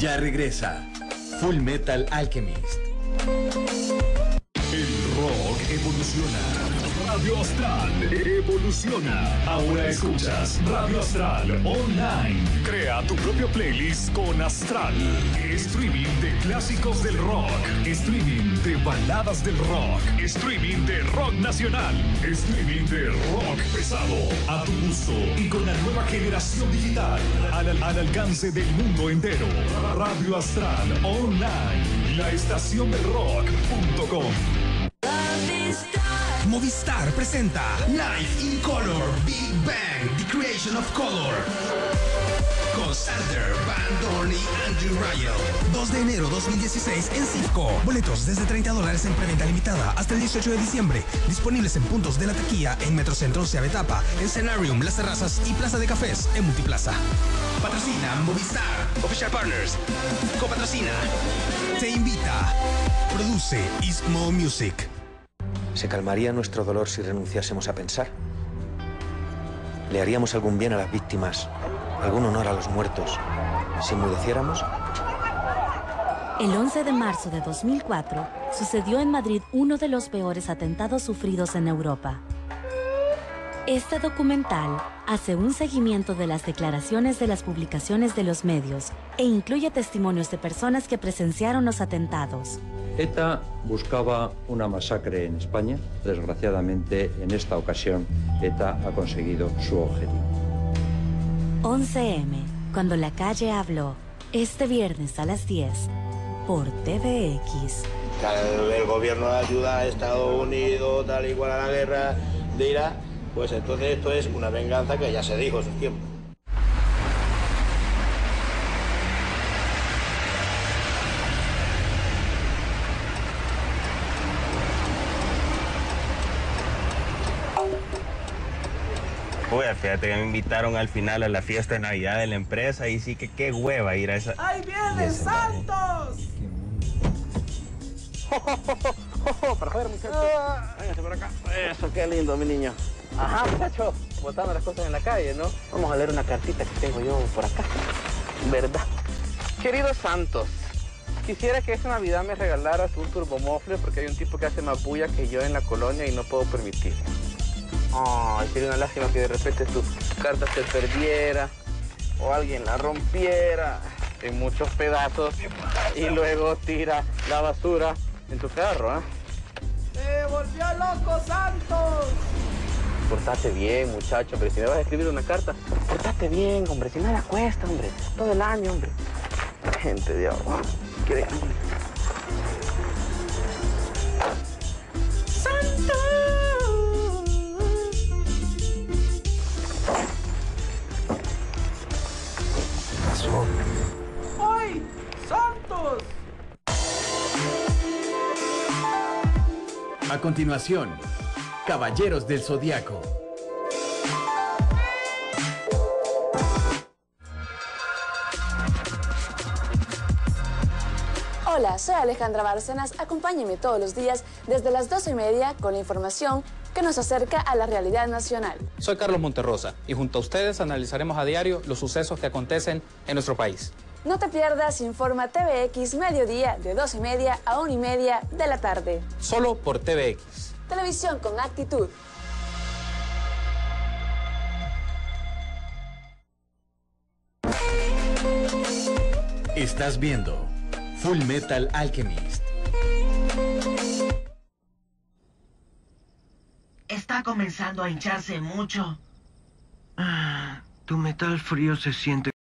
Ya regresa Full Metal Alchemist. El rock evoluciona. Radio Astral evoluciona. Ahora escuchas Radio Astral Online. Crea tu propio playlist con Astral. Streaming de clásicos del rock. Streaming de baladas del rock. Streaming de rock nacional. Streaming de rock pesado. A tu gusto y con la nueva generación digital. Al alcance del mundo entero. Radio Astral Online. La estación del rock.com. Movistar presenta Life in Color, Big Bang, The Creation of Color. Con Sander, Van Dorn y Andrew Rayel. 2 de enero 2016 en Cisco. Boletos desde $30 en preventa limitada hasta el 18 de diciembre. Disponibles en puntos de la taquilla en Metrocentro Ciavetapa, en Scenarium, Las Terrazas y Plaza de Cafés en Multiplaza. Patrocina Movistar. Official Partners. Copatrocina. Te invita. Produce Istmo Music. ¿Se calmaría nuestro dolor si renunciásemos a pensar? ¿Le haríamos algún bien a las víctimas, algún honor a los muertos, si enmudeciéramos? El 11 de marzo de 2004 sucedió en Madrid uno de los peores atentados sufridos en Europa. Este documental hace un seguimiento de las declaraciones de las publicaciones de los medios e incluye testimonios de personas que presenciaron los atentados. ETA buscaba una masacre en España. Desgraciadamente, en esta ocasión, ETA ha conseguido su objetivo. 11M, cuando la calle habló, este viernes a las 10, por TVX. El gobierno ayuda a Estados Unidos, tal igual a la guerra de Irak, pues entonces esto es una venganza que ya se dijo en su tiempo. Uy, fíjate que me invitaron al final a la fiesta de Navidad de la empresa y sí que qué hueva ir a esa... ¡Ahí viene Santos! Para joder, muchachos. Véngase por acá. Eso, qué lindo, mi niño. Ajá, muchacho. Botando las cosas en la calle, ¿no? Vamos a leer una cartita que tengo yo por acá. ¿Verdad? Querido Santos, quisiera que esta Navidad me regalaras un turbomofle porque hay un tipo que hace más bulla que yo en la colonia y no puedo permitirlo. Ay, sería una lástima que de repente tu carta se perdiera o alguien la rompiera en muchos pedazos y luego tira la basura en tu carro, ¿eh? ¡Se volvió loco, Santos! Portate bien, muchacho, pero si me vas a escribir una carta, portate bien, hombre, si nada cuesta, hombre, todo el año, hombre. Gente, Dios, ¿qué? ¡Santos! ¡Ay! ¡Santos! A continuación, Caballeros del Zodiaco. Hola, soy Alejandra Bárcenas. Acompáñeme todos los días desde las 12:30 con la información que nos acerca a la realidad nacional. Soy Carlos Monterrosa y junto a ustedes analizaremos a diario los sucesos que acontecen en nuestro país. No te pierdas Informa TVX Mediodía de 12:30 a 1:30 de la tarde. Solo por TVX. Televisión con actitud. Estás viendo Full Metal Alchemist. Está comenzando a hincharse mucho. Tu metal frío se siente